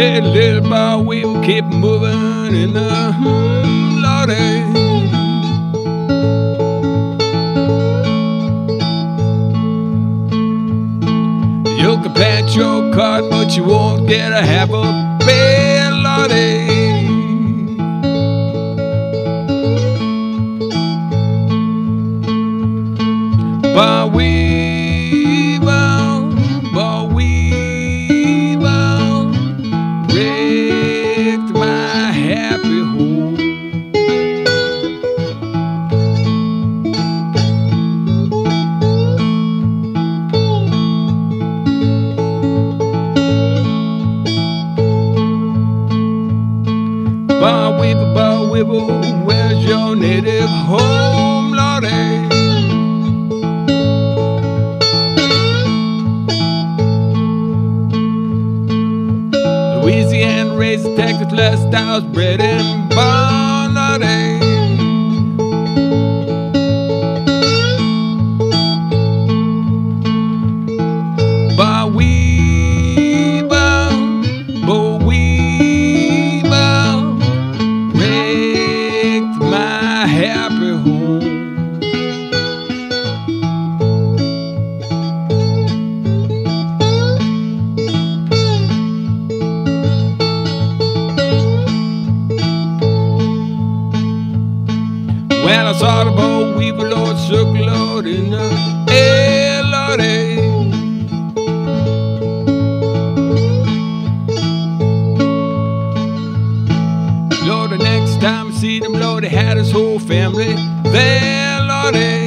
Hey, little boy, we will keep moving in the Lordy. You can plant your card, but you won't get a half a pay, Lordy. But we will wrecked my happy home. Bow weevil, where's your native home, Lordy? Louisiana raised Texas, last I was bred and born, Lordy. But we will wrecked my happy home. When I saw the boll weevil Lord circle Lord in the air, Lordy. Lord, the next time I see them, Lord, they had his whole family there, Lordy.